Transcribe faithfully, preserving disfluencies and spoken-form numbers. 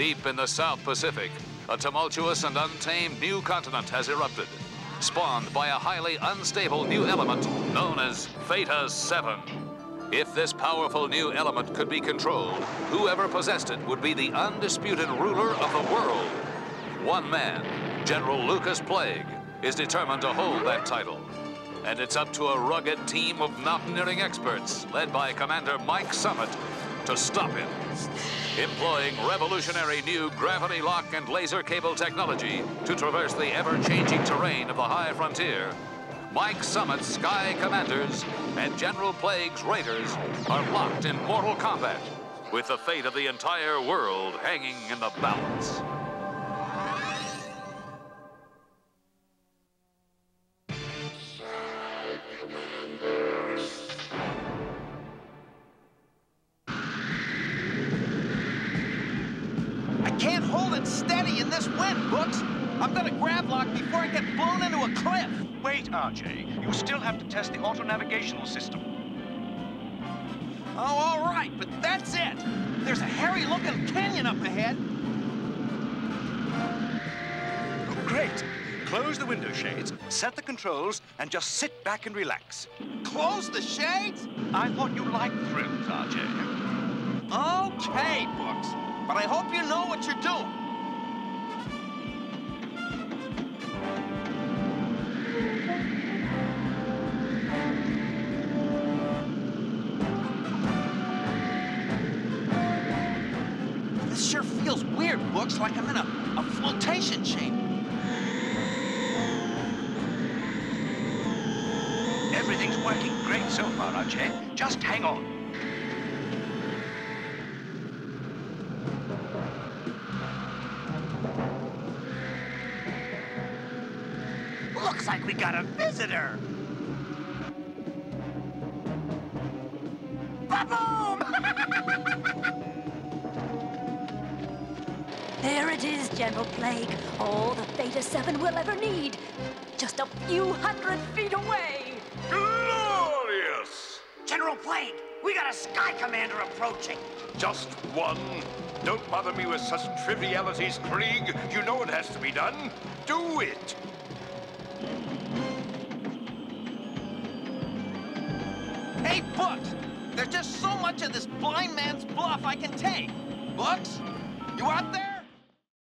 Deep in the South Pacific, a tumultuous and untamed new continent has erupted, spawned by a highly unstable new element known as Theta seven. If this powerful new element could be controlled, whoever possessed it would be the undisputed ruler of the world. One man, General Lucas Plague, is determined to hold that title. And it's up to a rugged team of mountaineering experts, led by Commander Mike Summit, to stop him. Employing revolutionary new gravity lock and laser cable technology to traverse the ever-changing terrain of the high frontier, Mike Summit's Sky Commanders and General Plague's Raiders are locked in mortal combat, with the fate of the entire world hanging in the balance. Can't hold it steady in this wind, Books. I'm gonna grab lock before I get blown into a cliff. Wait, R J. You still have to test the auto-navigational system. Oh, all right, but that's it. There's a hairy-looking canyon up ahead. Oh, great. Close the window shades, set the controls, and just sit back and relax. Close the shades? I thought you liked thrills, R J. Okay, Books. But I hope you know what you're doing. This sure feels weird, Books, like I'm in a, a flotation chamber. Everything's working great so far, R J. Just hang on. Looks like we got a visitor. Ba-boom! There it is, General Plague. All the Theta seven will ever need. Just a few hundred feet away. Glorious! General Plague, we got a Sky Commander approaching. Just one. Don't bother me with such trivialities, Krieg. You know it has to be done. Do it! Hey, Books! There's just so much of this blind man's bluff I can take. Books? You out there?